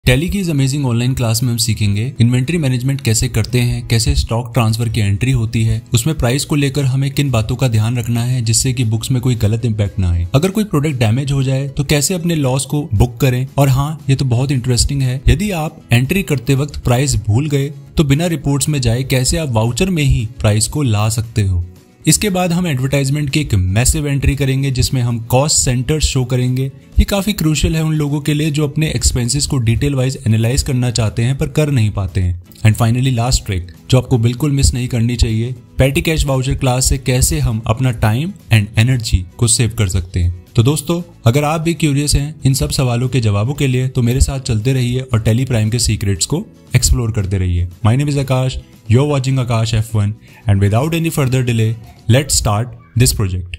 Tally की इस amazing online class में हम सीखेंगे इन्वेंट्री मैनेजमेंट कैसे करते हैं, कैसे स्टॉक ट्रांसफर की एंट्री होती है, उसमें प्राइस को लेकर हमें किन बातों का ध्यान रखना है जिससे कि बुक्स में कोई गलत इंपैक्ट ना आए, अगर कोई प्रोडक्ट डैमेज हो जाए तो कैसे अपने लॉस को बुक करें। और हाँ, ये तो बहुत इंटरेस्टिंग है, यदि आप एंट्री करते वक्त प्राइस भूल गए तो बिना रिपोर्ट्स में जाए कैसे आप वाउचर में ही प्राइस को ला सकते हो। इसके बाद हम एडवर्टाइजमेंट की एक मैसिव एंट्री करेंगे जिसमें हम कॉस्ट सेंटर्स शो करेंगे। ये काफी क्रूशियल है उन लोगों के लिए जो अपने एक्सपेंसेस को डिटेल वाइज एनालाइज करना चाहते हैं पर कर नहीं पाते हैं। एंड फाइनली लास्ट ट्रिक जो आपको बिल्कुल मिस नहीं करनी चाहिए, पेटी कैश वाउचर क्लास से कैसे हम अपना टाइम एंड एनर्जी को सेव कर सकते हैं। तो दोस्तों, अगर आप भी क्यूरियस हैं इन सब सवालों के जवाबों के लिए तो मेरे साथ चलते रहिए और टैली प्राइम के सीक्रेट्स को एक्सप्लोर करते रहिए। My name is Akash, you're watching Akash F1, and without any further delay, let's start this project.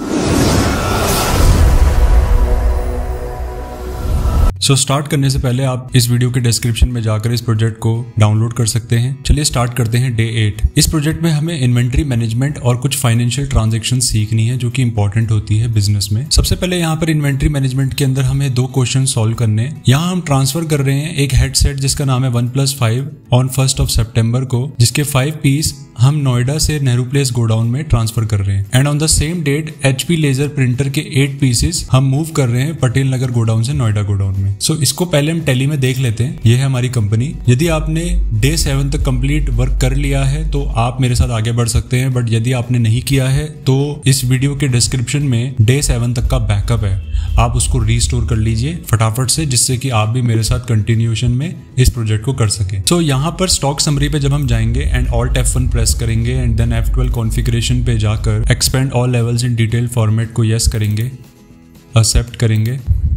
So start करने से पहले आप इस वीडियो के डिस्क्रिप्शन में जाकर इस प्रोजेक्ट को डाउनलोड कर सकते हैं। चलिए स्टार्ट करते हैं डे 8। इस प्रोजेक्ट में हमें इन्वेंट्री मैनेजमेंट और कुछ फाइनेंशियल ट्रांजैक्शन सीखनी है जो कि इंपॉर्टेंट होती है बिजनेस में। सबसे पहले यहाँ पर इन्वेंट्री मैनेजमेंट के अंदर हमें 2 क्वेश्चन सॉल्व करने हैं। यहाँ हम ट्रांसफर कर रहे हैं एक हेडसेट जिसका नाम है OnePlus 5 ऑन 1 सितंबर को, जिसके 5 पीस हम नोएडा से नेहरू प्लेस गोडाउन में ट्रांसफर कर रहे हैं। And on the same date HP ledger printer के 8 पीसेस हम मूव कर रहे हैं पटेल नगर गोडाउन से नोएडा गोडाउन में। सो इसको पहले हम टैली में देख लेते हैं। ये है हमारी कंपनी। यदि आपने डे 7 तक कंप्लीट वर्क कर लिया है तो आप मेरे साथ आगे बढ़ सकते हैं, बट यदि आपने नहीं किया है तो इस वीडियो के डिस्क्रिप्शन में डे 7 तक का बैकअप है, आप उसको रीस्टोर कर लीजिए फटाफट से, जिससे कि आप भी मेरे साथ कंटिन्यूएशन में इस प्रोजेक्ट को कर सके। सो यहाँ पर स्टॉक समरी पे जब हम जाएंगे एंड Alt F1 प्रेस करेंगे एंड देन F12 कॉन्फ़िगरेशन पे जाकर expand all levels in detail format को यस करेंगे, एक्सेप्ट करेंगे।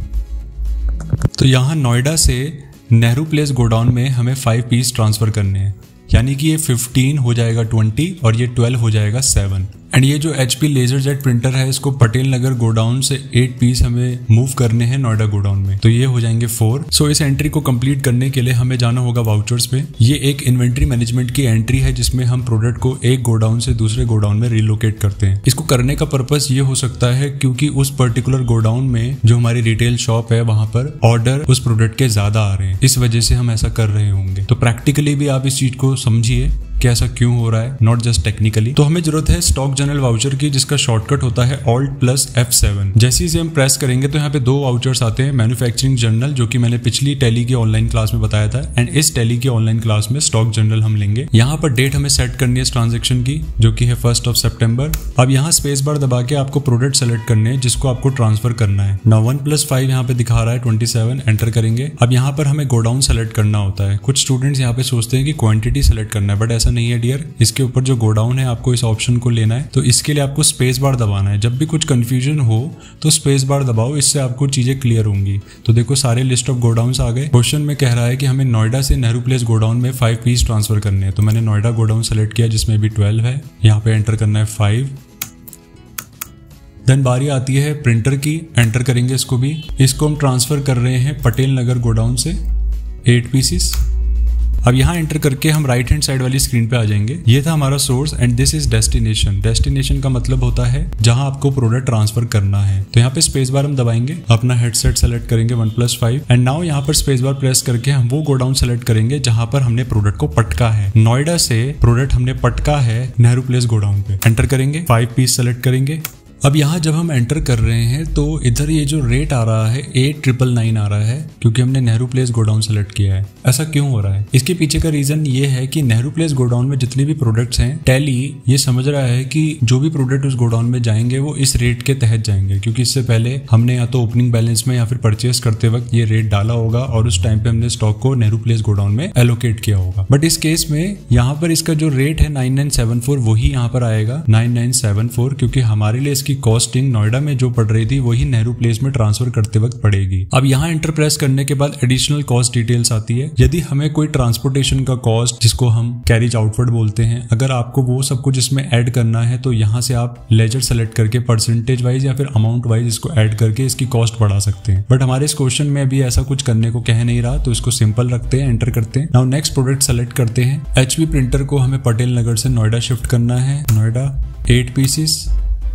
तो यहाँ नोएडा से नेहरू प्लेस गोडाउन में हमें 5 पीस ट्रांसफर करने हैं, यानी कि ये 15 हो जाएगा 20 और ये 12 हो जाएगा 7। एंड ये जो HP लेजर जेट प्रिंटर है इसको पटेल नगर गोडाउन से 8 पीस हमें मूव करने हैं नोएडा गोडाउन में, तो ये हो जाएंगे 4। सो इस एंट्री को कंप्लीट करने के लिए हमें जाना होगा वाउचर्स पे। ये एक इन्वेंट्री मैनेजमेंट की एंट्री है जिसमें हम प्रोडक्ट को एक गोडाउन से दूसरे गोडाउन में रिलोकेट करते हैं। इसको करने का पर्पस ये हो सकता है क्योंकि उस पर्टिकुलर गोडाउन में जो हमारी रिटेल शॉप है वहां पर ऑर्डर उस प्रोडक्ट के ज्यादा आ रहे हैं, इस वजह से हम ऐसा कर रहे होंगे। तो प्रैक्टिकली भी आप इस चीज को समझिए कि ऐसा क्यों हो रहा है, नॉट जस्ट टेक्निकली। तो हमें जरूरत है स्टॉक जनरल वाउचर की जिसका शॉर्टकट होता है Alt+F7। जैसे ही हम प्रेस करेंगे तो यहाँ पे 2 वाउचर्स आते हैं, मैन्युफैक्चरिंग जर्नल जो कि मैंने पिछली टैली की ऑनलाइन क्लास में बताया था, एंड इस टैली की ऑनलाइन क्लास में स्टॉक जनरल हम लेंगे। यहाँ पर डेट हमें सेट करनी है इस ट्रांजेक्शन की जो कि है 1 सितंबर। अब यहाँ स्पेस बार दबा के आपको प्रोडक्ट सेलेक्ट करने हैं जिसको आपको ट्रांसफर करना है। नाउ OnePlus 5 यहाँ पे दिखा रहा है 27, एंटर करेंगे। अब यहाँ पर हमें गोडाउन सेलेक्ट करना होता है। कुछ स्टूडेंट्स यहाँ पे सोचते हैं कि क्वांटिटी सेलेक्ट करना है, बट ऐसा नहीं है डियर। इसके ऊपर जो गोडाउन है आपको इस ऑप्शन को लेना है, तो इसके लिए आपको स्पेस बार दबाना है। जब भी कुछ कंफ्यूजन हो तो स्पेस बार दबाओ, इससे आपको चीजें क्लियर होंगी। तो देखो सारे लिस्ट ऑफ गोडाउन्स आ गए। क्वेश्चन में कह रहा है कि हमें नोएडा से नेहरू प्लेस गोडाउन में 5 पीस ट्रांसफर करने हैं, तो मैंने नोएडा गोडाउन सेलेक्ट किया जिसमें भी 12 है। यहाँ पे एंटर करना है 5। देन बारी आती है प्रिंटर की, एंटर करेंगे इसको भी। इसको हम ट्रांसफर कर रहे हैं पटेल नगर गोडाउन से 8 पीसेस। अब यहाँ एंटर करके हम राइट हैंड साइड वाली स्क्रीन पे आ जाएंगे। ये था हमारा source and this is destination. Destination का मतलब होता है जहां आपको प्रोडक्ट ट्रांसफर करना है। तो यहाँ पे स्पेस बार हम दबाएंगे, अपना हेडसेट सेलेक्ट करेंगे OnePlus 5 एंड नाउ यहाँ पर स्पेस बार प्रेस करके हम वो गोडाउन सेलेक्ट करेंगे जहां पर हमने प्रोडक्ट को पटका है। नोएडा से प्रोडक्ट हमने पटका है नेहरू प्लेस गोडाउन पे, एंटर करेंगे, 5 पीस सेलेक्ट करेंगे। अब यहाँ जब हम एंटर कर रहे हैं तो इधर ये जो रेट आ रहा है 8999 आ रहा है क्योंकि हमने नेहरू प्लेस गोडाउन सेलेक्ट किया है। ऐसा क्यों हो रहा है? इसके पीछे का रीजन ये है कि नेहरू प्लेस गोडाउन में जितने भी प्रोडक्ट्स हैं, टैली ये समझ रहा है कि जो भी प्रोडक्ट उस गोडाउन में जाएंगे वो इस रेट के तहत जाएंगे, क्योंकि इससे पहले हमने या तो ओपनिंग बैलेंस में या फिर परचेस करते वक्त ये रेट डाला होगा और उस टाइम पे हमने स्टॉक को नेहरू प्लेस गोडाउन में एलोकेट किया होगा। बट इस केस में यहाँ पर इसका जो रेट है 9974 वही यहाँ पर आएगा 9974, क्योंकि हमारे लिए इसकी कॉस्टिंग नोएडा में जो पड़ रही थी वही नेहरू प्लेस में ट्रांसफर करते वक्त पड़ेगी। अब यहाँ एंटर प्रेस करने के बाद एडिशनल कॉस्ट डिटेल्स आती है। यदि हमें कोई ट्रांसपोर्टेशन का कॉस्ट जिसको हम कैरिज आउटवर्ड बोलते हैं, अगर आपको वो सब कुछ इसमें ऐड करना है तो यहाँ से आप लेजर सेलेक्ट करके परसेंटेज वाइज या फिर अमाउंट वाइज इसको ऐड करके इसकी कॉस्ट बढ़ा सकते हैं। बट हमारे इस क्वेश्चन में अभी ऐसा कुछ करने को कह नहीं रहा, तो इसको सिंपल रखते हैं, एंटर करते हैं। नाउ नेक्स्ट प्रोडक्ट सेलेक्ट करते हैं। HP प्रिंटर को हमें पटेल नगर से नोएडा शिफ्ट करना है। नोएडा 8 पीसेस,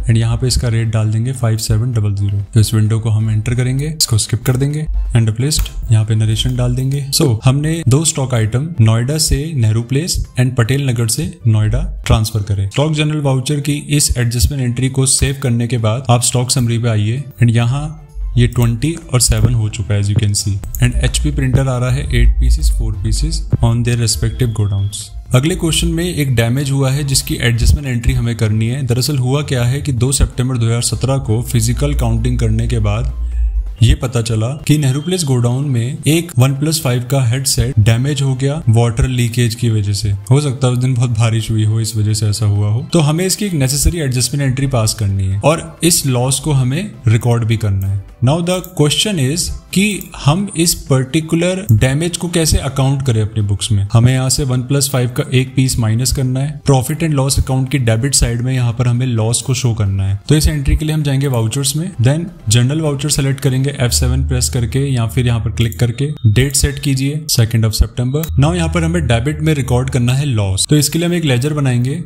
एंड यहाँ पे इसका रेट डाल देंगे 5700। तो इस विंडो को हम एंटर करेंगे, इसको स्किप कर देंगे, एंड लिस्ट यहाँ पे नरेशन डाल देंगे। सो हमने 2 स्टॉक आइटम नोएडा से नेहरू प्लेस एंड पटेल नगर से नोएडा ट्रांसफर करे। स्टॉक जनरल वाउचर की इस एडजस्टमेंट एंट्री को सेव करने के बाद आप स्टॉक समरी पे आइए, एंड यहाँ ये 20 और 7 हो चुका है, as you can see. And HP printer आ रहा है 8 pieces 4 pieces on their respective godowns. अगले क्वेश्चन में एक डैमेज हुआ है जिसकी एडजस्टमेंट एंट्री हमें करनी है। दरअसल हुआ क्या है कि 2 सितंबर 2017 को फिजिकल काउंटिंग करने के बाद ये पता चला कि नेहरू प्लेस गोडाउन में एक 1+5 का हेडसेट डैमेज हो गया वाटर लीकेज की वजह से। हो सकता है उस दिन बहुत बारिश हुई हो, इस वजह से ऐसा हुआ हो। तो हमें इसकी एक नेसेसरी एडजस्टमेंट एंट्री पास करनी है और इस लॉस को हमें रिकॉर्ड भी करना है। नाउ द क्वेश्चन इज कि हम इस पर्टिकुलर डैमेज को कैसे अकाउंट करें अपनी बुक्स में। हमें यहाँ से 1+5 का एक पीस माइनस करना है। प्रॉफिट एंड लॉस अकाउंट की डेबिट साइड में यहाँ पर हमें लॉस को शो करना है। तो इस एंट्री के लिए हम जाएंगे वाउचर्स में, देन जनरल वाउचर सेलेक्ट करेंगे F7 प्रेस करके, या फिर यहाँ पर क्लिक करके डेट सेट कीजिए 2 सितंबर। नाउ यहाँ पर हमें डेबिट में रिकॉर्ड करना है लॉस। तो इसके लिए हम एक लेजर बनाएंगे,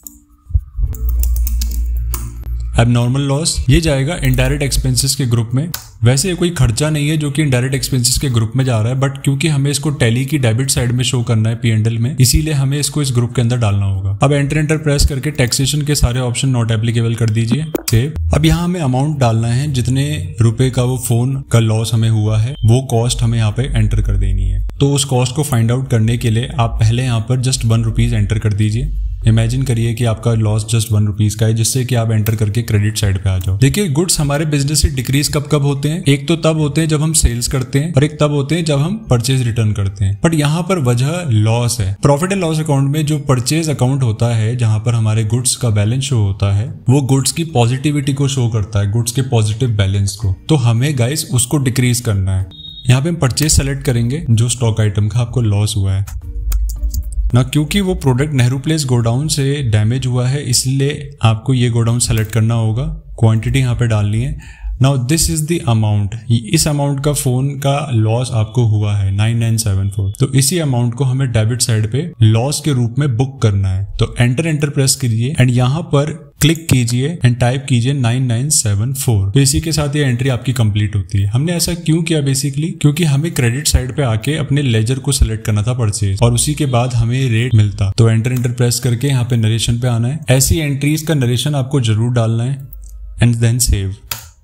एबनॉर्मल लॉस। ये जाएगा इनडायरेक्ट एक्सपेंसेस के ग्रुप में। वैसे ये कोई खर्चा नहीं है जो कि इनडायरेक्ट एक्सपेंसेस के ग्रुप में जा रहा है, बट क्योंकि हमें इसको टैली की डेबिट साइड में शो करना है P&L में, इसीलिए हमें इसको इस ग्रुप के अंदर डालना होगा। अब एंटर प्रेस करके टैक्सेशन के सारे ऑप्शन नॉट एप्लीकेबल कर दीजिए, सेव। अब यहाँ हमें अमाउंट डालना है, जितने रुपए का वो फोन का लॉस हमें हुआ है वो कॉस्ट हमें यहाँ पे एंटर कर देनी है। तो उस कॉस्ट को फाइंड आउट करने के लिए आप पहले यहाँ पर जस्ट 1 रुपीज एंटर कर दीजिए। इमेजिन करिए कि आपका लॉस जस्ट 1 रुपीज का है, जिससे कि आप एंटर करके क्रेडिट साइड पे आ जाओ। देखिए, गुड्स हमारे बिजनेस से डिक्रीज कब कब होते हैं। एक तो तब होते हैं जब हम सेल्स करते हैं, और एक तब होते हैं जब हम परचेज रिटर्न करते हैं। बट यहाँ पर वजह लॉस है। प्रॉफिट एंड लॉस अकाउंट में जो परचेज अकाउंट होता है, जहां पर हमारे गुड्स का बैलेंस शो होता है, वो गुड्स की पॉजिटिविटी को शो करता है, गुड्स के पॉजिटिव बैलेंस को। तो हमें गाइस उसको डिक्रीज करना है। यहाँ पे हम परचेज सेलेक्ट करेंगे जो स्टॉक आइटम का आपको लॉस हुआ है ना। क्योंकि वो प्रोडक्ट नेहरू प्लेस गोडाउन से डैमेज हुआ है, इसलिए आपको ये गोडाउन सेलेक्ट करना होगा। क्वांटिटी यहाँ पे डालनी है। Now this is the amount. इस अमाउंट का फोन का लॉस आपको हुआ है 9974। तो इसी अमाउंट को हमें डेबिट साइड पे लॉस के रूप में बुक करना है। तो एंटर प्रेस कीजिए, एंड यहाँ पर क्लिक कीजिए एंड टाइप कीजिए 9974। तो इसी के साथ ये एंट्री आपकी कंप्लीट होती है। हमने ऐसा क्यों किया बेसिकली, क्योंकि हमें क्रेडिट साइड पे आके अपने लेजर को सिलेक्ट करना था परचेज, और उसी के बाद हमें रेट मिलता। तो एंटर प्रेस करके यहाँ पे नरेशन पे आना है। ऐसी एंट्रीज का नरेशन आपको जरूर डालना है, एंड देन सेव।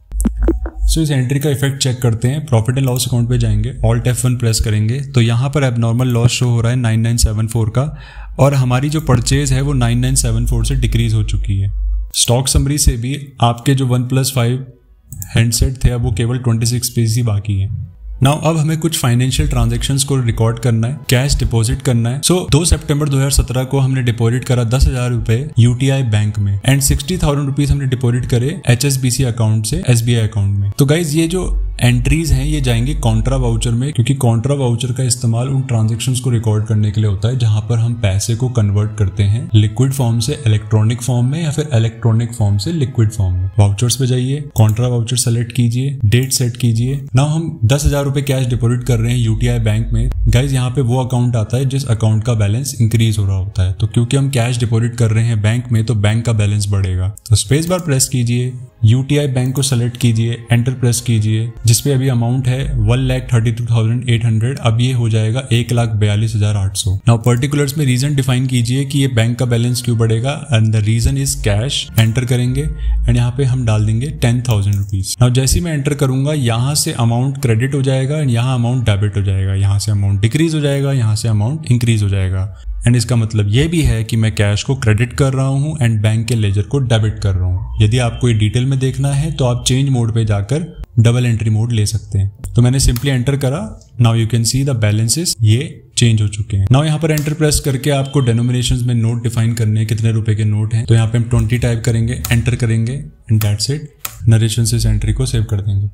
सो इस एंट्री का इफेक्ट चेक करते हैं। प्रॉफिट एंड लॉस अकाउंट पे जाएंगे, ऑल्ट F1 प्रेस करेंगे, तो यहाँ पर एबनॉर्मल लॉस शो हो रहा है 9974 का, और हमारी जो परचेज है वो 9974 से डिक्रीज हो चुकी है। स्टॉक समरी से भी आपके जो 1+5 हैंडसेट थे, अब वो केवल 26 पीस ही बाकी है। नाउ अब हमें कुछ फाइनेंशियल ट्रांजैक्शंस को रिकॉर्ड करना है, कैश डिपॉजिट करना है। सो 2 सितंबर 2017 को हमने डिपॉजिट करा 10,000 रुपए UTI बैंक में, एंड 60,000 रुपीज हमने डिपॉजिट करे HSBC अकाउंट से SBI अकाउंट में। तो गाइज ये जो एंट्रीज हैं ये जाएंगे कॉन्ट्रा वाउचर में, क्योंकि कॉन्ट्रा वाउचर का इस्तेमाल उन ट्रांजैक्शंस को रिकॉर्ड करने के लिए होता है जहां पर हम पैसे को कन्वर्ट करते हैं लिक्विड फॉर्म से इलेक्ट्रॉनिक फॉर्म में, या फिर इलेक्ट्रॉनिक फॉर्म से लिक्विड फॉर्म में। वाउचर्स पे जाइए, कॉन्ट्रा वाउचर सेलेक्ट कीजिए, डेट सेट कीजिए। नाउ हम 10,000 रुपए कैश डिपॉजिट कर रहे हैं UTI बैंक में। गाइज यहाँ पे वो अकाउंट आता है जिस अकाउंट का बैलेंस इंक्रीज हो रहा होता है। तो क्योंकि हम कैश डिपॉजिट कर रहे हैं बैंक में, तो बैंक का बैलेंस बढ़ेगा। तो स्पेस बार प्रेस कीजिए, UTI बैंक को सेलेक्ट कीजिए, एंटर प्रेस कीजिए, जिसपे अभी अमाउंट है 1,32,800। अब ये हो जाएगा 1,42,800। नाउ पर्टिकुलर्स में रीजन डिफाइन कीजिए कि ये बैंक का बैलेंस क्यों बढ़ेगा, and the reason is cash. Enter करेंगे, एंड यहाँ पे हम डाल देंगे 10,000 रुपीज। नाउ जैसे ही मैं एंटर करूंगा, यहाँ से अमाउंट क्रेडिट हो जाएगा, एंड यहाँ अमाउंट डेबिट हो जाएगा। यहाँ से अमाउंट डिक्रीज हो जाएगा, यहाँ से अमाउंट इंक्रीज हो जाएगा। एंड इसका मतलब ये भी है कि मैं कैश को क्रेडिट कर रहा हूँ एंड बैंक के लेजर को डेबिट कर रहा हूँ। यदि आपको ये डिटेल में देखना है तो आप चेंज मोड पे जाकर डबल एंट्री मोड ले सकते हैं। तो मैंने सिंपली एंटर करा। Now you can see the balances ये चेंज हो चुके हैं। नाउ यहाँ पर एंटर प्रेस करके आपको डेनोमिनेशंस में नोट डिफाइन करने हैं, कितने रुपए के नोट हैं। तो यहाँ पे हम 20 टाइप करेंगे, एंटर करेंगे, एंड दैट्स इट। नरेशन से इस एंट्री को सेव कर देंगे।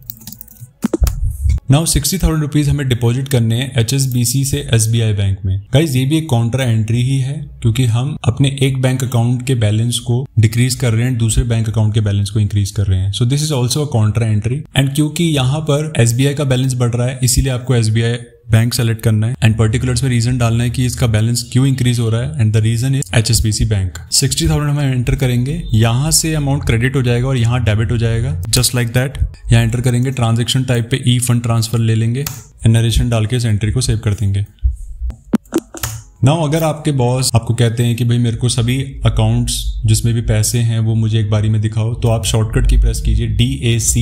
नाउ 60,000 रुपीज हमें डिपॉजिट करने हैं HSBC से SBI बैंक में। गाइज ये भी एक काउंटर एंट्री ही है, क्योंकि हम अपने एक बैंक अकाउंट के बैलेंस को डिक्रीज कर रहे हैं, दूसरे बैंक अकाउंट के बैलेंस को इंक्रीज कर रहे हैं। So this is also a counter entry. And क्योंकि यहाँ पर SBI का बैलेंस बढ़ रहा है, इसीलिए आपको SBI बैंक सेलेक्ट करना है एंड पर्टिकुलर्स में रीजन डालना है कि इसका बैलेंस क्यों इंक्रीज हो रहा है and the reason is HSBC bank. 60,000 हम एंटर करेंगे, यहाँ से अमाउंट क्रेडिट हो जाएगा और यहाँ डेबिट हो जाएगा जस्ट लाइक दैट। यहाँ एंटर करेंगे, ट्रांजेक्शन टाइप पे ई फंड ट्रांसफर ले लेंगे एंड नरेशन डाल के इस एंट्री को सेव कर देंगे। नाउ अगर आपके बॉस आपको कहते हैं कि भाई मेरे को सभी अकाउंट्स जिसमें भी पैसे हैं वो मुझे एक बारी में दिखाओ, तो आप शॉर्टकट की प्रेस कीजिए DAC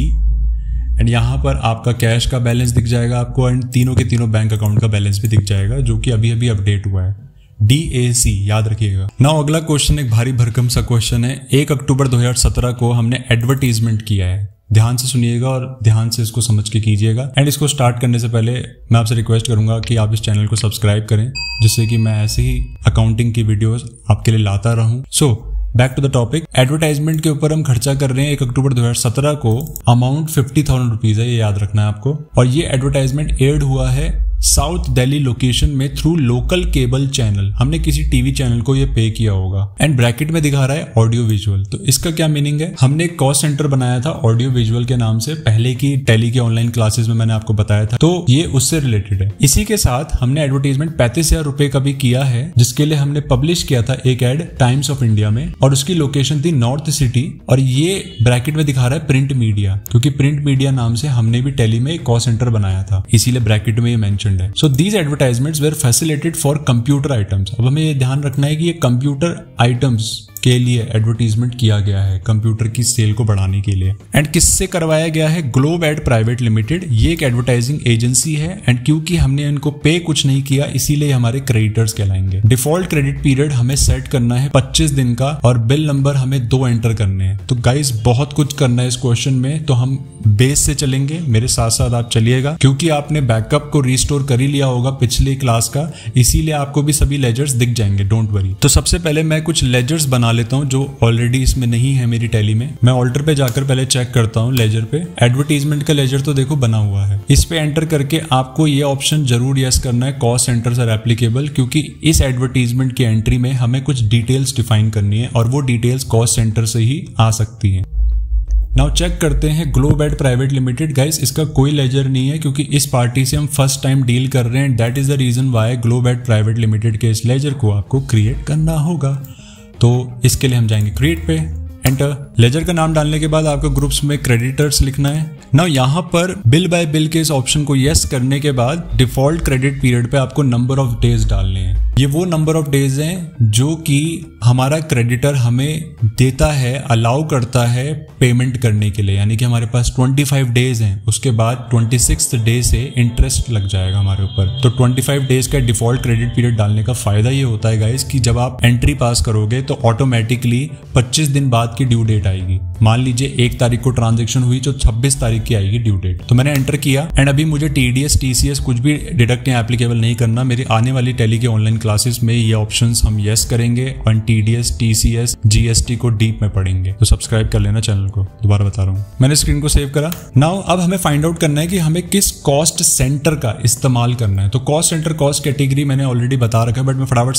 एंड यहाँ पर आपका कैश का बैलेंस दिख जाएगा आपको एंड तीनों के तीनों बैंक अकाउंट का बैलेंस भी दिख जाएगा जो कि अभी अभी अपडेट हुआ है। DAC याद रखिएगा। नाउ अगला क्वेश्चन एक भारी भरकम सा क्वेश्चन है। 1 अक्टूबर 2017 को हमने एडवर्टीजमेंट किया है। ध्यान से सुनिएगा और ध्यान से इसको समझ के कीजिएगा एंड इसको स्टार्ट करने से पहले मैं आपसे रिक्वेस्ट करूंगा कि आप इस चैनल को सब्सक्राइब करें जिससे कि मैं ऐसे ही अकाउंटिंग की वीडियोस आपके लिए लाता रहूं। So back to the topic. Advertisement के ऊपर हम खर्चा कर रहे हैं 1 अक्टूबर 2017 को। अमाउंट 50,000 रुपीज है, ये याद रखना है आपको। और ये एडवर्टाइजमेंट एड हुआ है साउथ दिल्ली लोकेशन में थ्रू लोकल केबल चैनल। हमने किसी टीवी चैनल को ये पे किया होगा एंड ब्रैकेट में दिखा रहा है ऑडियो विजुअल। तो इसका क्या मीनिंग है? हमने एक कॉस्ट सेंटर बनाया था ऑडियो विजुअल के नाम से, पहले की टेली के ऑनलाइन क्लासेस में मैंने आपको बताया था, तो ये उससे रिलेटेड है। इसी के साथ हमने एडवर्टाइजमेंट 35,000 रुपए का भी किया है जिसके लिए हमने पब्लिश किया था एक एड टाइम्स ऑफ इंडिया में और उसकी लोकेशन थी नॉर्थ सिटी और ये ब्रैकेट में दिखा रहा है प्रिंट मीडिया, क्योंकि प्रिंट मीडिया नाम से हमने भी टेली में एक कॉस्ट सेंटर बनाया था, इसीलिए ब्रैकेट में ये मेंशन्ड है। So these advertisements were facilitated for computer items. अब हमें ये ध्यान रखना है कि ये कंप्यूटर आइटम्स के लिए एडवर्टीजमेंट किया गया है, कंप्यूटर की सेल को बढ़ाने के लिए। एंड किससे करवाया गया है? Globe Ad Private Limited. ये एक एडवर्टाइजिंग एजेंसी है एंड क्योंकि हमने इनको पे कुछ नहीं किया इसीलिए हमारे क्रेडिटर्स कहलाएंगे। डिफॉल्ट क्रेडिट पीरियड हमें सेट करना है 25 दिन का और बिल नंबर हमें 2 एंटर करने हैं। तो गाइस बहुत कुछ करना है इस क्वेश्चन में, तो हम बेस से चलेंगे, मेरे साथ साथ आप चलिएगा क्योंकि आपने बैकअप को रिस्टोर कर ही लिया होगा पिछले क्लास का, इसीलिए आपको भी सभी लेजर्स दिख जाएंगे, डोंट वरी। तो सबसे पहले मैं कुछ लेजर्स बना लेता हूं जो ऑलरेडी इसमें नहीं है मेरी टैली में। मैं ऑल्टर पे जाकर पहले चेक करता हूं लेजर पे। एडवर्टीजमेंट का लेजर तो देखो बना हुआ है। इस पे एंटर करके आपको ये ऑप्शन जरूर यस करना है, कॉस्ट सेंटर्स आर एप्लीकेबल, क्योंकि इस एडवर्टीजमेंट की एंट्री में हमें कुछ डिटेल्स डिफाइन करनी है और वो डिटेल्स कॉस्ट सेंटर से ही आ सकती है। नाउ चेक करते हैं Globe Ad Private Limited. Guys इसका कोई लेजर नहीं है क्योंकि इस पार्टी से हम फर्स्ट टाइम डील कर रहे हैं। That is the reason why Globe Ad Private Limited के इस लेजर को आपको क्रिएट करना होगा। तो इसके लिए हम जाएंगे क्रिएट पे, एंटर। लेजर का नाम डालने के बाद आपको ग्रुप्स में क्रेडिटर्स लिखना है। नाउ यहाँ पर बिल बाय बिल के इस ऑप्शन को यस करने के बाद डिफॉल्ट क्रेडिट पीरियड पे आपको नंबर ऑफ डेज डालने हैं। ये वो नंबर ऑफ डेज हैं जो कि हमारा क्रेडिटर हमें देता है, अलाउ करता है पेमेंट करने के लिए। यानी कि हमारे पास 25 डेज हैं, उसके बाद 26th डे से इंटरेस्ट लग जाएगा हमारे ऊपर। तो 25 डेज का डिफॉल्ट क्रेडिट पीरियड डालने का फायदा ये होता है गाइस कि जब आप एंट्री पास करोगे तो ऑटोमेटिकली 25 दिन बाद की ड्यू डेट आएगी। मान लीजिए 1 तारीख को ट्रांजेक्शन हुई तो 26 तारीख की आएगी ड्यू डेट। तो मैंने एंटर किया एंड अभी मुझे TDS TCS कुछ भी डिडक्ट या एप्लीकेबल नहीं करना। मेरी आने वाली टेली के ऑनलाइन क्लासेस में ये ऑप्शंस हम यस करेंगे और TDS TCS GST को डीप में पढ़ेंगे। तो सब्सक्राइब कर लेना चैनल को, दोबारा बता रहा हूँ। मैंने स्क्रीन को सेव करा। नाउ अब हमें फाइंड आउट करना है कि हमें किस कॉस्ट सेंटर का इस्तेमाल करना है। तो कॉस्ट सेंटर कॉस्ट कैटेगरी मैंने ऑलरेडी बता रखा है, बट मैं फटाफट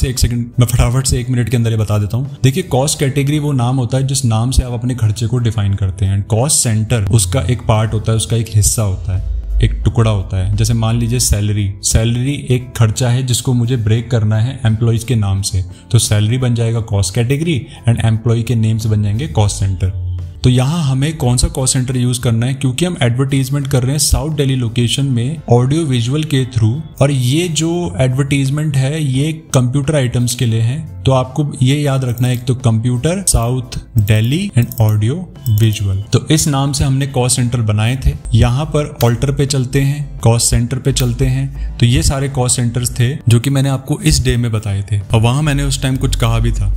से 1 मिनट के अंदर ये बता देता हूँ। देखिए कॉस्ट कैटेगरी वो नाम होता है जिस नाम से आप अपने खर्चे को डिफाइन करते हैं। कॉस्ट सेंटर उसका एक पार्ट होता है, उसका एक हिस्सा होता है, एक टुकड़ा होता है। जैसे मान लीजिए सैलरी एक खर्चा है जिसको मुझे ब्रेक करना है एम्प्लॉइज के नाम से, तो सैलरी बन जाएगा कॉस्ट कैटेगरी एंड एम्प्लॉय के नेम से बन जाएंगे कॉस्ट सेंटर। तो यहाँ हमें कौन सा कॉस्ट सेंटर यूज करना है, क्योंकि हम एडवर्टीजमेंट कर रहे हैं साउथ दिल्ली लोकेशन में ऑडियो विजुअल के थ्रू, और ये जो एडवर्टीजमेंट है ये कंप्यूटर आइटम्स के लिए है। तो आपको ये याद रखना है, एक तो computer, south Delhi and audio visual. तो इस नाम से हमने कॉस्ट सेंटर बनाए थे। यहाँ पर ऑल्टर पे चलते हैं, कॉस्ट सेंटर पे चलते हैं। तो ये सारे कॉस्ट सेंटर्स थे जो कि मैंने आपको इस डे में बताए थे और वहां मैंने उस टाइम कुछ कहा भी था।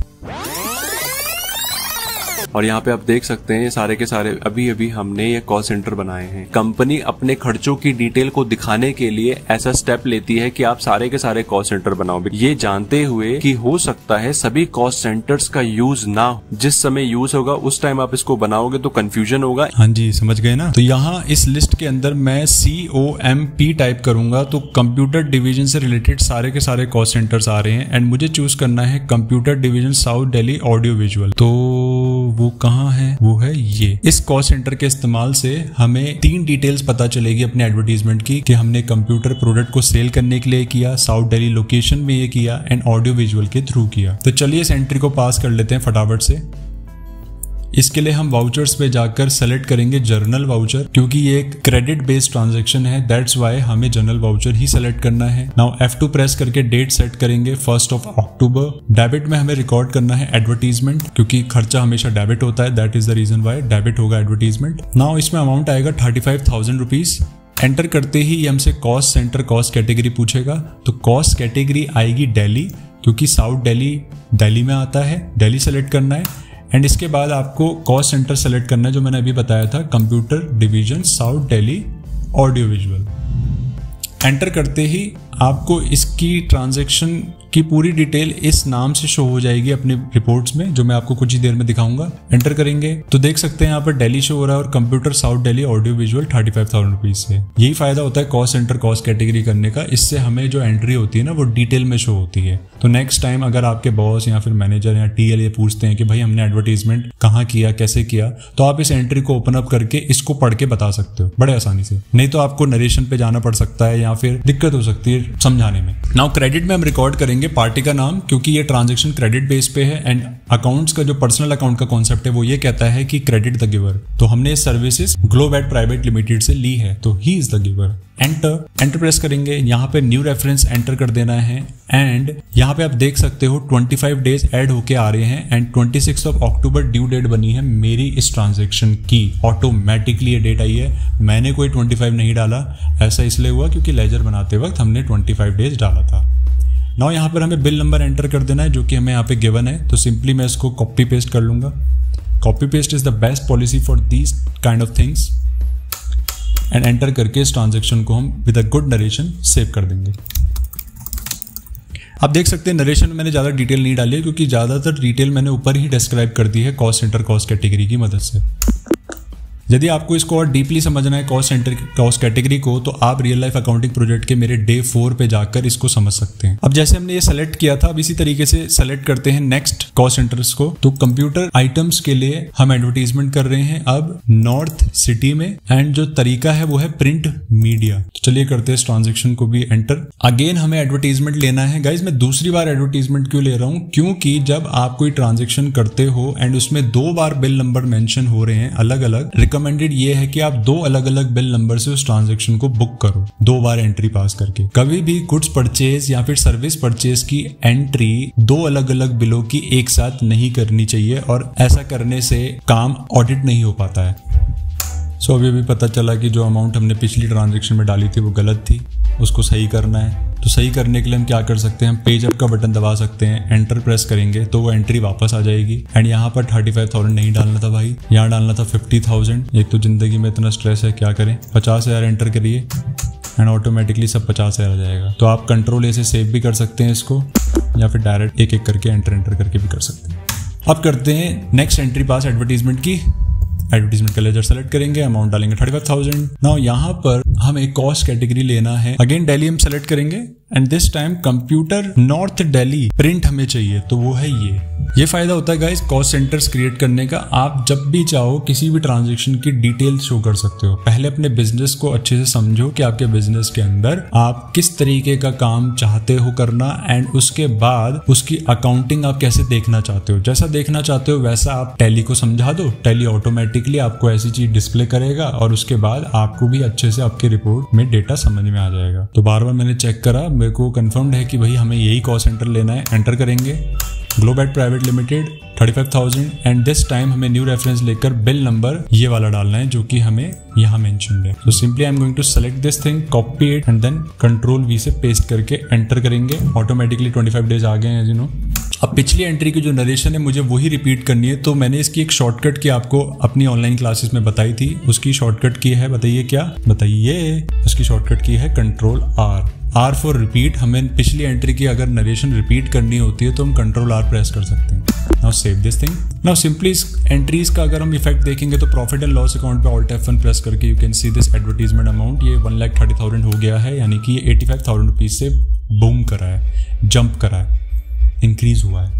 और यहाँ पे आप देख सकते हैं सारे के सारे अभी अभी हमने ये कॉस्ट सेंटर बनाए हैं। कंपनी अपने खर्चों की डिटेल को दिखाने के लिए ऐसा स्टेप लेती है कि आप सारे के सारे कॉस्ट सेंटर बनाओ, ये जानते हुए कि हो सकता है सभी कॉस्ट सेंटर्स का यूज ना हो। जिस समय यूज होगा उस टाइम आप इसको बनाओगे तो कंफ्यूजन होगा। हाँ जी, समझ गए ना। तो यहाँ इस लिस्ट के अंदर मैं COMP टाइप करूंगा तो कंप्यूटर डिवीजन से रिलेटेड सारे के सारे कॉस्ट सेंटर्स आ रहे हैं एंड मुझे चूज करना है computer division south Delhi audio visual. तो वो वो कहाँ है, वो है ये। इस कॉस्ट सेंटर के इस्तेमाल से हमें 3 डिटेल्स पता चलेगी अपने एडवर्टीजमेंट की कि हमने कंप्यूटर प्रोडक्ट को सेल करने के लिए किया, साउथ दिल्ली लोकेशन में ये किया एंड ऑडियो विजुअल के थ्रू किया। तो चलिए इस एंट्री को पास कर लेते हैं फटाफट से। इसके लिए हम वाउचर्स पे जाकर सेलेक्ट करेंगे जर्नल वाउचर, क्योंकि ये एक क्रेडिट बेस्ड ट्रांजैक्शन है, दैट्स वाई हमें जर्नल वाउचर ही सेलेक्ट करना है। नाउ F2 प्रेस करके डेट सेट करेंगे 1 अक्टूबर। डेबिट में हमें रिकॉर्ड करना है एडवर्टीजमेंट, क्योंकि खर्चा हमेशा डेबिट होता है, that is the reason why debit होगा एडवर्टीजमेंट। नाउ इसमें अमाउंट आएगा 35,000 रुपीज। एंटर करते ही ये हमसे कॉस्ट सेंटर कॉस्ट कैटेगरी पूछेगा, तो कॉस्ट कैटेगरी आएगी दिल्ली, क्योंकि साउथ दिल्ली में आता है, दिल्ली सेलेक्ट करना है। एंड इसके बाद आपको कॉस्ट सेंटर सेलेक्ट करना है जो मैंने अभी बताया था, computer division south Delhi audio visual. Enter करते ही आपको इसकी ट्रांजैक्शन की पूरी डिटेल इस नाम से शो हो जाएगी अपने रिपोर्ट्स में, जो मैं आपको कुछ ही देर में दिखाऊंगा। एंटर करेंगे तो देख सकते हैं यहाँ पर दिल्ली शो हो रहा है और computer south Delhi audio visual 35,000 rupees से। यही फायदा होता है कॉस्ट सेंटर कॉस्ट कैटेगरी करने का, इससे हमें जो एंट्री होती है ना वो डिटेल में शो होती है। तो नेक्स्ट टाइम अगर आपके बॉस या फिर मैनेजर या TL ये पूछते हैं कि भाई हमने एडवर्टीजमेंट कहाँ किया, कैसे किया, तो आप इस एंट्री को ओपन अप करके इसको पढ़ के बता सकते हो बड़े आसानी से। नहीं तो आपको नरेशन पे जाना पड़ सकता है या फिर दिक्कत हो सकती है समझाने में। नाउ क्रेडिट में हम रिकॉर्ड करेंगे पार्टी का नाम, क्योंकि ये ट्रांजैक्शन क्रेडिट बेस पे है। एंड अकाउंट्स का जो पर्सनल अकाउंट का कॉन्सेप्ट है वो ये कहता है कि क्रेडिट द गिवर, तो हमने सर्विसेज ग्लोबैट प्राइवेट लिमिटेड से ली है, तो he is the giver. Enter press करेंगे, यहाँ पे न्यू रेफरेंस एंटर कर देना है। एंड यहाँ पे आप देख सकते हो 25 डेज ऐड होके आ रहे हैं एंड 26 अक्टूबर ड्यू डेट बनी है मेरी इस ट्रांजैक्शन की। ऑटोमेटिकली ये डेट आई है, मैंने कोई 25 नहीं डाला, ऐसा इसलिए हुआ क्योंकि लेजर बनाते वक्त हमने 25 डेज डाला था। नाउ यहाँ पर हमें बिल नंबर एंटर कर देना है जो कि हमें यहाँ पे गिवन है, तो सिंपली मैं इसको कॉपी पेस्ट कर लूंगा। Copy paste is the best policy for these kind of things. And enter करके इस ट्रांजैक्शन को हम with a good narration save कर देंगे। आप देख सकते हैं नरेशन में मैंने ज़्यादा डिटेल नहीं डाली है, क्योंकि ज़्यादातर डिटेल मैंने ऊपर ही डिस्क्राइब कर दी है कॉस्ट सेंटर कॉस्ट कैटेगरी की मदद से। यदि आपको इसको और डीपली समझना है कॉस्ट सेंटर कॉस्ट कैटेगरी को, तो आप रियल लाइफ अकाउंटिंग प्रोजेक्ट के मेरे डे 4 पे जाकर इसको समझ सकते हैं। अब जैसे हमने ये सेलेक्ट किया था, अब इसी तरीके से सेलेक्ट करते हैं नेक्स्ट कॉस्ट सेंटर्स को। तो कंप्यूटर आइटम्स के लिए हम एडवर्टीजमेंट कर रहे हैं अब नॉर्थ सिटी में, एंड जो तरीका है वो है प्रिंट मीडिया। तो चलिए करते हैं इस ट्रांजेक्शन को भी एंटर। अगेन हमें एडवर्टीजमेंट लेना है। गाइज मैं दूसरी बार एडवर्टीजमेंट क्यों ले रहा हूँ, क्योंकि जब आप कोई ट्रांजेक्शन करते हो एंड उसमें 2 बार बिल नंबर मेंशन हो रहे हैं अलग अलग, रिकमेंडेड ये है कि आप 2 अलग अलग बिल नंबर से उस ट्रांजैक्शन को बुक करो 2 बार एंट्री पास करके। कभी भी गुड्स परचेज या फिर सर्विस परचेज की एंट्री 2 अलग अलग बिलों की एक साथ नहीं करनी चाहिए, और ऐसा करने से काम ऑडिट नहीं हो पाता है। सो अभी भी पता चला कि जो अमाउंट हमने पिछली ट्रांजैक्शन में डाली थी वो गलत थी, उसको सही करना है। तो सही करने के लिए हम क्या कर सकते हैं, हम पेज अप का बटन दबा सकते हैं, एंटर प्रेस करेंगे तो वो एंट्री वापस आ जाएगी। एंड यहाँ पर 35,000 नहीं डालना था भाई, यहाँ डालना था 50,000। एक तो जिंदगी में इतना स्ट्रेस है, क्या करें। 50,000 एंटर करिए एंड ऑटोमेटिकली सब 50,000 आ जाएगा। तो आप कंट्रोल ए से सेव भी कर सकते हैं इसको, या फिर डायरेक्ट एक एक करके एंटर करके भी कर सकते हैं। अब करते हैं नेक्स्ट एंट्री पास एडवर्टीजमेंट की। एडवर्टीजमेंट का लेजर सेलेक्ट करेंगे, अमाउंट डालेंगे 35,000। नाउ यहाँ पर हमें कॉस्ट कैटेगरी लेना है। अगेन दिल्ली हम सेलेक्ट करेंगे and this time computer north Delhi print हमें चाहिए, तो वो है ये फायदा होता है गाइस कॉस्ट सेंटर्स क्रिएट करने का। आप जब भी चाहो किसी भी ट्रांजैक्शन की डिटेल शो कर सकते हो। पहले अपने बिजनेस को अच्छे से समझो कि आपके बिजनेस के अंदर आप किस तरीके का काम चाहते हो करना, एंड उसके बाद उसकी अकाउंटिंग आप कैसे देखना चाहते हो। जैसा देखना चाहते हो वैसा आप टैली को समझा दो, टैली ऑटोमेटिकली आपको ऐसी चीज डिस्प्ले करेगा, और उसके बाद आपको भी अच्छे से आपके रिपोर्ट में डेटा समझ में आ जाएगा। तो बार बार मैंने चेक करा, मेरे को कंफर्म्ड है कि भाई हमें यही कॉस्ट सेंटर लेना है। एंटर करेंगे Globe Ad Private Limited 35,000 and this time हमें न्यू रेफरेंस लेकर बिल नंबर ये वाला डालना है जो कि हमें यहाँ मेंशन्ड है। तो simply I am going to select this thing, copy it and then control V से पेस्ट करके एंटर करेंगे। ऑटोमेटिकली 25 डेज आ गए हैं, यू नो। अब पिछली एंट्री की जो नरेशन है मुझे वही रिपीट करनी है, तो मैंने इसकी एक शॉर्टकट की आपको अपनी ऑनलाइन क्लासेस में बताई थी। उसकी शॉर्टकट की है, बताइए क्या, बताइए। उसकी शॉर्टकट की है कंट्रोल R फॉर रिपीट। हमें पिछली एंट्री की अगर नरेशन रिपीट करनी होती है तो हम कंट्रोल R प्रेस कर सकते हैं। Now save this thing. Now simply इस एंट्रीज का अगर हम इफेक्ट देखेंगे तो प्रॉफिट एंड लॉस अकाउंट पे Alt F1 प्रेस करके you can see this advertisement amount, ये 1,30,000 हो गया है, यानी कि ये 85,000 रुपीज से बूम करा है, जंप करा है, इंक्रीज हुआ है।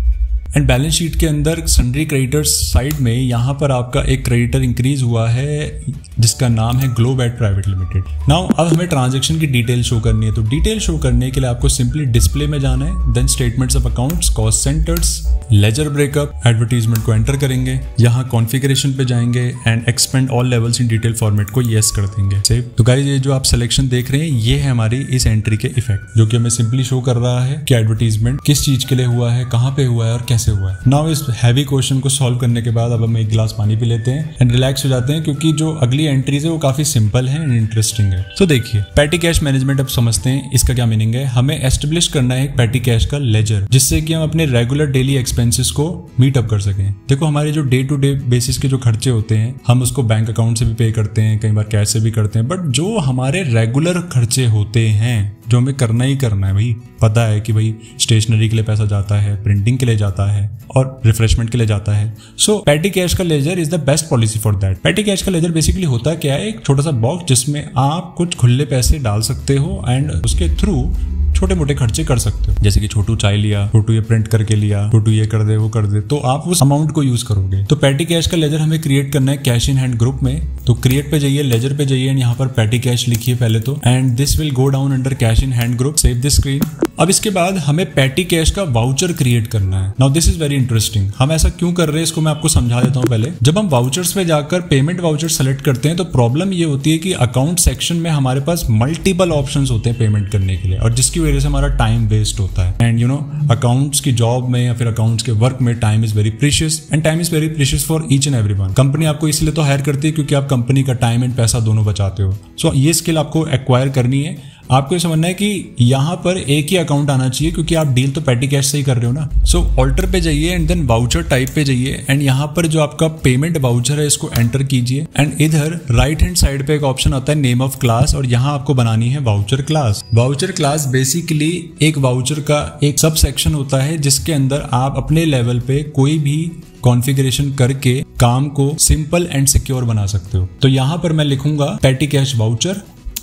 एंड बैलेंस शीट के अंदर सन्ड्री क्रेडिटर्स साइड में यहाँ पर आपका एक क्रेडिटर इंक्रीज हुआ है जिसका नाम है ग्लोबैट प्राइवेट लिमिटेड। नाउ अब हमें ट्रांजैक्शन की डिटेल शो करनी है, तो डिटेल शो करने के लिए आपको सिंपली डिस्प्ले में जाना है, then statements of accounts, cost centers, ledger breakup, advertisement को एंटर करेंगे, यहाँ कॉन्फ़िगरेशन पे जाएंगे and expand all levels in detail format को येस कर देंगे, सेव। तो गाइस ये जो आप सिलेक्शन देख रहे हैं ये है हमारी इस एंट्री के इफेक्ट, जो कि हमें सिंपली शो कर रहा है कि एडवर्टीजमेंट किस चीज के लिए हुआ है, कहाँ पे हुआ है और कैसे हुआ है। नाउ इस हैवी क्वेश्चन को सॉल्व करने के बाद अब हम एक गिलास पानी पी लेते हैं एंड रिलैक्स हो जाते हैं, क्योंकि जो अगली एंट्रीज है वो काफी सिंपल है एंड इंटरेस्टिंग है। तो देखिए पैटी कैश मैनेजमेंट अब समझते हैं इसका क्या मीनिंग है। हमें एस्टेब्लिश करना है एक पैटी कैश का लेजर, जिससे कि हम अपने रेगुलर डेली एक्सपेंसेस को मीट अप कर सकें। देखो हमारे जो डे टू डे बेसिस के जो खर्चे होते हैं हम उसको बैंक अकाउंट से भी पे करते हैं, कई बार कैश से भी करते हैं, बट जो हमारे रेगुलर खर्चे होते हैं जो हमें करना ही करना है, भाई पता है कि भाई स्टेशनरी के लिए पैसा जाता है, प्रिंटिंग के लिए जाता है और रिफ्रेशमेंट के लिए जाता है। सो पैटी कैश का ledger is the best policy for that. Petty cash का लेजर बेसिकली होता क्या है, एक छोटा सा बॉक्स जिसमें आप कुछ खुले पैसे डाल सकते हो एंड उसके थ्रू छोटे मोटे खर्चे कर सकते हो, जैसे कि छोटू चाय लिया, छोटू ये प्रिंट करके लिया, छोटू ये कर दे वो कर दे, तो आप उस अमाउंट को यूज करोगे। तो पैटी कैश का लेजर हमें क्रिएट करना है कैश इन हैंड ग्रुप में। तो क्रिएट पे जाइए, लेजर पे जाइए एंड यहाँ पर पैटी कैश लिखिए पहले तो, and this will go down under cash in hand group, save this screen. अब इसके बाद हमें पैटी कैश का वाउचर क्रिएट करना है। Now this is very interesting. हम ऐसा क्यों कर रहे हैं इसको मैं आपको समझा देता हूँ पहले। जब हम वाउचर्स में जाकर पेमेंट वाउचर सेलेक्ट करते हैं तो प्रॉब्लम ये होती है कि अकाउंट सेक्शन में हमारे पास मल्टीपल ऑप्शंस होते हैं पेमेंट करने के लिए, और जिसकी वजह से हमारा टाइम वेस्ट होता है। एंड यू नो अकाउंट्स की जॉब में या फिर अकाउंट्स के वर्क में time is very precious, and time is very precious for each and everyone. Company आपको इसलिए तो हायर करती है क्योंकि आप कंपनी का टाइम एंड पैसा दोनों बचाते हो। सो ये स्किल आपको एक्वायर करनी है। आपको ये समझना है कि यहाँ पर एक ही अकाउंट आना चाहिए क्योंकि आप डील तो पैटी कैश से ही कर रहे हो ना। सो ऑल्टर पे जाइए एंड देन वाउचर टाइप पे जाइए एंड यहाँ पर जो आपका पेमेंट वाउचर है इसको एंटर कीजिए एंड इधर राइट हैंड साइड पे एक ऑप्शन आता है नेम ऑफ क्लास, और यहाँ आपको बनानी है voucher class. Voucher class basically एक वाउचर का एक सब सेक्शन होता है जिसके अंदर आप अपने लेवल पे कोई भी कॉन्फ़िगरेशन करके काम को सिंपल एंड सिक्योर बना सकते हो। तो यहाँ पर मैं लिखूंगा पैटी कैश वाउचर,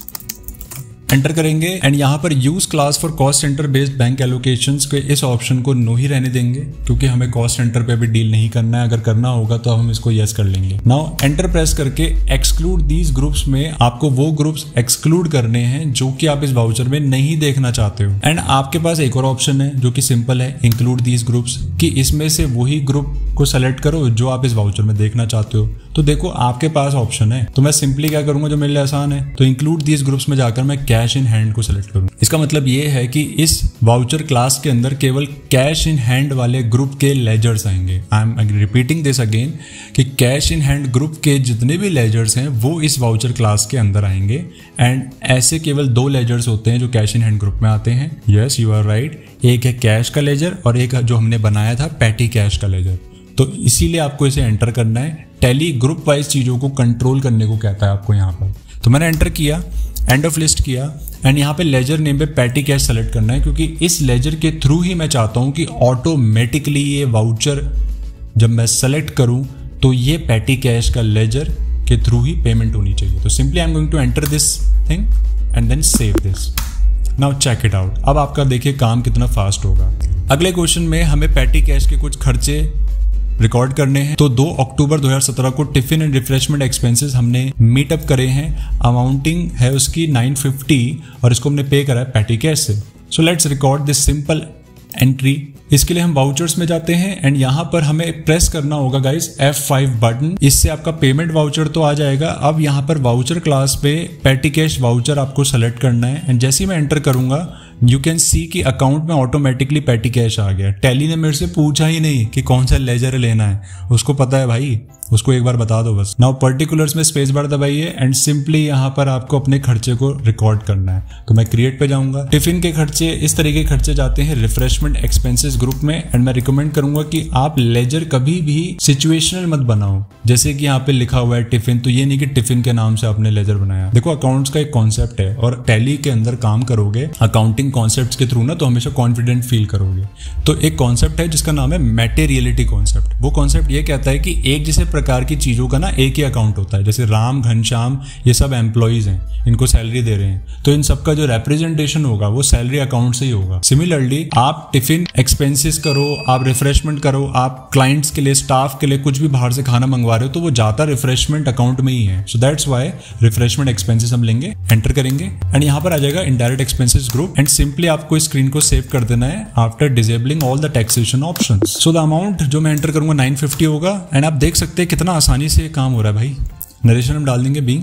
एंटर करेंगे एंड यहाँ पर use class for cost center based bank allocations के इस ऑप्शन को नो ही रहने देंगे क्योंकि हमें कॉस्ट सेंटर पे भी डील नहीं करना है। अगर करना होगा तो हम इसको यस कर लेंगे। नाउ एंटर प्रेस करके एक्सक्लूड दीज ग्रुप्स में आपको वो ग्रुप्स एक्सक्लूड करने हैं जो कि आप इस वाउचर में नहीं देखना चाहते हो। एंड आपके पास एक और ऑप्शन है जो कि सिंपल है, इंक्लूड दीज ग्रुप्स, कि इसमें से वही ग्रुप को सेलेक्ट करो जो आप इस वाउचर में देखना चाहते हो। तो देखो आपके पास ऑप्शन है, तो मैं सिंपली क्या करूंगा जो मेरे लिए आसान है, तो इंक्लूड दीज ग्रुप्स में जाकर मैं कैश इन हैंड को सेलेक्ट करूंगा। इसका मतलब ये है कि इस वाउचर क्लास के अंदर केवल कैश इन हैंड वाले ग्रुप के लेजर्स आएंगे। I am repeating this again कि कैश इन हैंड ग्रुप के जितने भी लेजर्स हैं वो इस वाउचर क्लास के अंदर आएंगे। एंड ऐसे केवल दो लेजर्स होते हैं जो कैश इन हैंड ग्रुप में आते हैं। यस यू आर राइट, एक है कैश का लेजर और एक जो हमने बनाया था पैटी कैश का लेजर। तो इसीलिए आपको इसे एंटर करना है। टैली ग्रुप वाइज चीजों को कंट्रोल करने को कहता है आपको यहाँ पर। तो मैंने एंटर किया, एंड ऑफ लिस्ट किया एंड यहाँ पे लेजर नेम पे पैटी कैश सेलेक्ट करना है क्योंकि इस लेजर के थ्रू ही मैं चाहता हूँ कि ऑटोमेटिकली ये वाउचर जब मैं सेलेक्ट करूँ तो ये पैटी कैश का लेजर के थ्रू ही पेमेंट होनी चाहिए। तो simply I am going to enter this thing and then save this. Now check it out. अब आपका देखिए काम कितना फास्ट होगा। अगले क्वेश्चन में हमें पैटी कैश के कुछ खर्चे रिकॉर्ड करने हैं। तो 2 अक्टूबर 2017 को टिफिन एंड रिफ्रेशमेंट एक्सपेंसेस हमने मीटअप करे हैं। अमाउंटिंग है उसकी 950 और इसको हमने पे करा है पैटी कैश से। So let's record this simple entry. इसके लिए हम वाउचर्स में जाते हैं एंड यहाँ पर हमें प्रेस करना होगा गाइस F5 बटन। इससे आपका पेमेंट वाउचर तो आ जाएगा। अब यहाँ पर वाउचर क्लास पे पैटी कैश वाउचर आपको सेलेक्ट करना है एंड जैसे ही मैं एंटर करूंगा यू कैन सी कि अकाउंट में ऑटोमेटिकली पैटी कैश आ गया। टैली ने मेरे से पूछा ही नहीं कि कौन सा लेजर लेना है, उसको पता है भाई, उसको एक बार बता दो बस। नाउ पर्टिकुलर्स में स्पेस बार दबाइए एंड सिंपली यहाँ पर आपको अपने खर्चे को रिकॉर्ड करना है। तो मैं क्रिएट पे जाऊंगा। टिफिन के खर्चे इस तरीके के खर्चे जाते हैं रिफ्रेशमेंट एक्सपेंसेस ग्रुप में एंड मैं रिकमेंड करूंगा कि आप लेजर कभी भी सिचुएशनल मत बनाओ। जैसे कि यहाँ पे लिखा हुआ है टिफिन, तो ये नहीं कि टिफिन के नाम से आपने लेजर बनाया। देखो अकाउंट्स का एक कॉन्सेप्ट है और टैली के अंदर काम करोगे अकाउंटिंग कॉन्सेप्ट्स के थ्रू ना, तो हमेशा कॉन्फिडेंट फील करोगे। तो एक कॉन्सेप्ट है जिसका नाम है मैटेरियलिटी कॉन्सेप्ट। वो कॉन्सेप्ट ये कहता है कि एक जैसे प्रकार की चीजों का ना एक ही अकाउंट होता है। जैसे राम, घनश्याम, ये सब एम्प्लॉइज हैं, इनको सैलरी दे रहे हैं, तो इन सबका जो रिप्रेजेंटेशन होगा वो सैलरी अकाउंट से ही होगा। सिमिलरली आप टिफिन एक्सपेंस एक्सपेंसेस करो, आप रिफ्रेशमेंट करो, आप क्लाइंट्स के लिए, स्टाफ के लिए कुछ भी बाहर से खाना मंगवा रहे हो तो वो जाता रिफ्रेशमेंट अकाउंट में ही है। So that's why refreshment expenses हम लेंगे, एंटर करेंगे एंड यहाँ पर आ जाएगा indirect expenses group and simply आपको इस स्क्रीन को सेव कर देना है after disabling all the taxation options. So the amount जो मैं एंटर करूंगा 950 होगा एंड आप देख सकते हैं कितना आसानी से काम हो रहा है भाई। नरेशन हम डाल देंगे बीइंग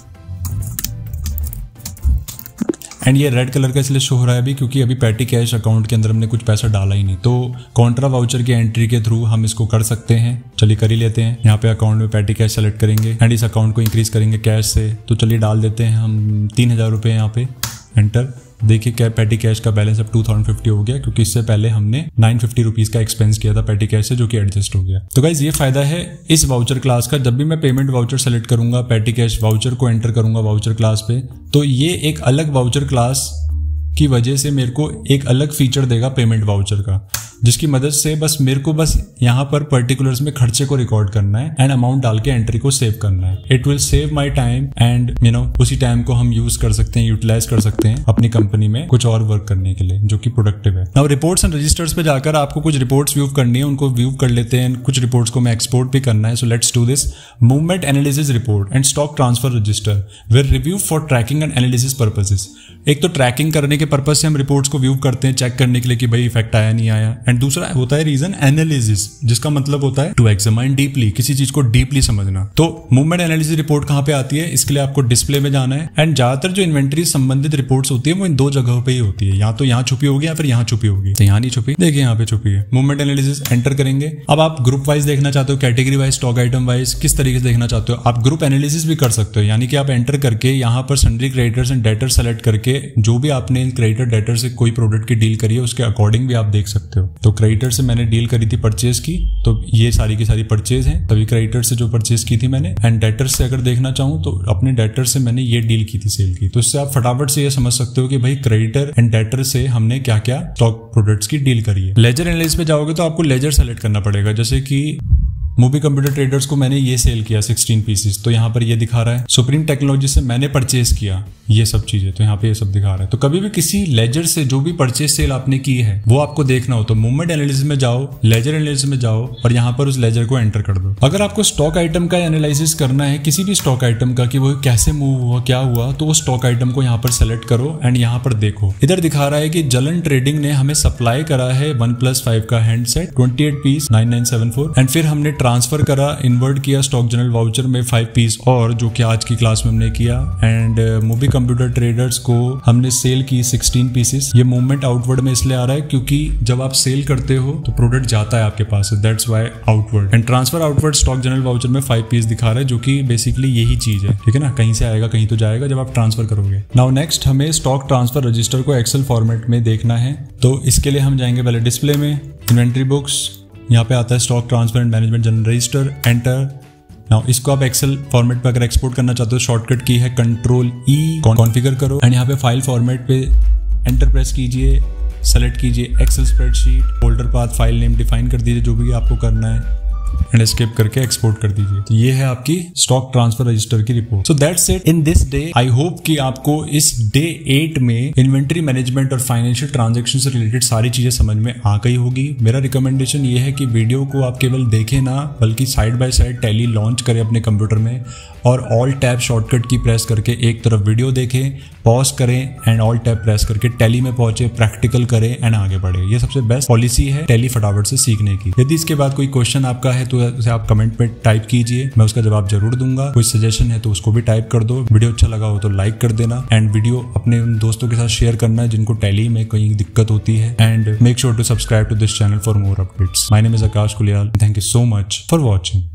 एंड ये रेड कलर का इसलिए शो हो रहा है अभी क्योंकि अभी पैटी कैश अकाउंट के अंदर हमने कुछ पैसा डाला ही नहीं, तो कॉन्ट्रा वाउचर की एंट्री के थ्रू हम इसको कर सकते हैं। चलिए कर ही लेते हैं। यहाँ पे अकाउंट में पैटी कैश सेलेक्ट करेंगे एंड इस अकाउंट को इंक्रीज करेंगे कैश से, तो चलिए डाल देते हैं हम 3000 रुपये यहाँ पे, एंटर। देखिए क्या पैटी कैश का बैलेंस अब 2050 हो गया क्योंकि इससे पहले हमने 950 रुपीज का एक्सपेंस किया था पैटी कैश से, जो कि एडजस्ट हो गया। तो गाइज ये फायदा है इस वाउचर क्लास का। जब भी मैं पेमेंट वाउचर सेलेक्ट करूंगा, पैटी कैश वाउचर को एंटर करूंगा वाउचर क्लास पे, तो ये एक अलग वाउचर क्लास की वजह से मेरे को एक अलग फीचर देगा पेमेंट वाउचर का, जिसकी मदद से बस मेरे को बस यहाँ पर पर्टिकुलर्स में खर्चे को रिकॉर्ड करना है एंड अमाउंट डाल के एंट्री को सेव करना है। It will save my time and उसी टाइम को हम यूज कर सकते हैं, यूटिलाइज कर सकते हैं अपनी कंपनी में कुछ और वर्क करने के लिए, जो कि प्रोडक्टिव है। नाउ रिपोर्ट्स एंड रजिस्टर्स पे जाकर आपको कुछ रिपोर्ट्स व्यू करनी है, उनको व्यू कर लेते हैं। कुछ रिपोर्ट्स को मैं एक्सपोर्ट भी करना है, so let's do this. Movement analysis report and stock transfer register will review for tracking and analysis purposes. एक तो ट्रैकिंग करने के पर्पज से हम रिपोर्ट्स को व्यू करते हैं, चेक करने के लिए कि भाई इफेक्ट आया नहीं आया, एंड दूसरा होता है रीजन एनालिसिस, जिसका मतलब होता है टू एग्जामाइन डीपली, किसी चीज को डीपली समझना। तो मूवमेंट एनालिसिस रिपोर्ट कहाँ पे आती है, इसके लिए आपको डिस्प्ले में जाना है एंड ज्यादातर जो इन्वेंट्री संबंधित रिपोर्ट्स होती है वो इन दो जगहों पे ही होती है, या तो यहाँ छुपी होगी या फिर यहाँ छुपी होगी। तो यहाँ नहीं छुपी, देखिए यहाँ पे छुपी है। मूवमेंट एनालिसिस एंटर करेंगे। अब आप ग्रुप वाइज देखना चाहते हो, category wise, stock item wise, किस तरीके से देखना चाहते हो, आप ग्रुप एनालिसिस भी कर सकते हो। यानी कि आप एंटर करके यहाँ पर sundry creditors and debtors select करके जो भी आपने इन क्रेडिटर डेटर से कोई प्रोडक्ट की डील करी है उसके अकॉर्डिंग भी आप देख सकते हो। तो क्रेडिटर से मैंने डील करी थी परचेज की, तो ये सारी की सारी परचेज है, तभी क्रेडिटर से जो परचेज की थी मैंने। एंड डेटर से अगर देखना चाहूँ तो अपने डेटर से मैंने ये डील की थी सेल की। तो इससे आप फटाफट से ये समझ सकते हो कि भाई क्रेडिटर एंड डेटर से हमने क्या क्या स्टॉक प्रोडक्ट्स की डील करी है। लेजर एनालिसिस पे जाओगे तो आपको लेजर सेलेक्ट करना पड़ेगा, जैसे कि मूवी कंप्यूटर ट्रेडर्स को मैंने ये सेल किया 16 पीसेस, तो यहाँ पर ये दिखा रहा है। सुप्रीम टेक्नोलॉजी से मैंने परचेज किया ये सब चीजें, तो यहाँ पे ये सब दिखा रहा है। तो कभी भी किसी लेजर से जो भी परचेज सेल आपने की है वो आपको देखना हो तो मूवमेंट एनालिसिस में जाओ, लेजर एनालिसिस में जाओ और यहाँ पर उस लेजर को एंटर कर दो। अगर आपको स्टॉक आइटम का एनालिसिस करना है, किसी भी स्टॉक आइटम का, कि वो कैसे मूव हुआ, क्या हुआ, तो वो स्टॉक आइटम को यहाँ पर सेलेक्ट करो एंड यहाँ पर देखो। इधर दिखा रहा है कि जलन ट्रेडिंग ने हमें सप्लाई करा है 1+5 का हैंडसेट 28 पीस 9974 एंड फिर हमने ट्रांसफर करा, इन्वर्ट किया स्टॉक जनरल वाउचर में 5 पीस और जो कि आज की क्लास में हमने किया। एंड मूवी कंप्यूटर ट्रेडर्स को हमने सेल की 16 पीसेस। ये मूवमेंट आउटवर्ड में इसलिए आ रहा है क्योंकि जब आप सेल करते हो तो प्रोडक्ट जाता है आपके पास, that's why outward. And transfer outward stock journal voucher में 5 पीस दिखा रहा है, जो कि बेसिकली यही चीज है, ठीक है ना। कहीं से आएगा कहीं तो जाएगा जब आप ट्रांसफर करोगे। नाउ नेक्स्ट हमें स्टॉक ट्रांसफर रजिस्टर को एक्सेल फॉर्मेट में देखना है, तो इसके लिए हम जाएंगे पहले डिस्प्ले में, इन्वेंट्री बुक्स, यहाँ पे आता है stock transfer and management journal register, enter. Now इसको आप एक्सेल फॉर्मेट पे अगर एक्सपोर्ट करना चाहते हो, शॉर्टकट की है Ctrl+E, कॉन्फ़िगर करो एंड यहाँ पे फाइल फॉर्मेट पे एंटर प्रेस कीजिए, सेलेक्ट कीजिए Excel spreadsheet, folder path, file name define कर दीजिए जो भी आपको करना है एंड एस्केप करके एक्सपोर्ट कर दीजिए। तो ये है आपकी स्टॉक ट्रांसफर रजिस्टर की report. So that's it in this day. I hope कि आपको इस डे 8 में इन्वेंट्री मैनेजमेंट और फाइनेंशियल ट्रांजैक्शन से रिलेटेड सारी चीजें समझ में आ गई होगी। मेरा रिकमेंडेशन ये है कि वीडियो को आप केवल देखें ना, बल्कि side by side Tally launch करें अपने कंप्यूटर में और ऑल टैब शॉर्टकट की प्रेस करके एक तरफ वीडियो देखें, पॉज करें एंड ऑल टैब प्रेस करके टैली में पहुंचे, प्रैक्टिकल करें एंड आगे बढ़े। ये सबसे बेस्ट पॉलिसी है टैली फटाफट से सीखने की। यदि इसके बाद कोई क्वेश्चन आपका है तो उसे आप कमेंट में टाइप कीजिए, मैं उसका जवाब जरूर दूंगा। कोई सजेशन है तो उसको भी टाइप कर दो। वीडियो अच्छा लगा हो तो लाइक कर देना एंड वीडियो अपने उन दोस्तों के साथ शेयर करना है जिनको टैली में कहीं दिक्कत होती है। And make sure to subscribe to this channel for more updates. My name is Akash Kuliyal. Thank you so much for watching.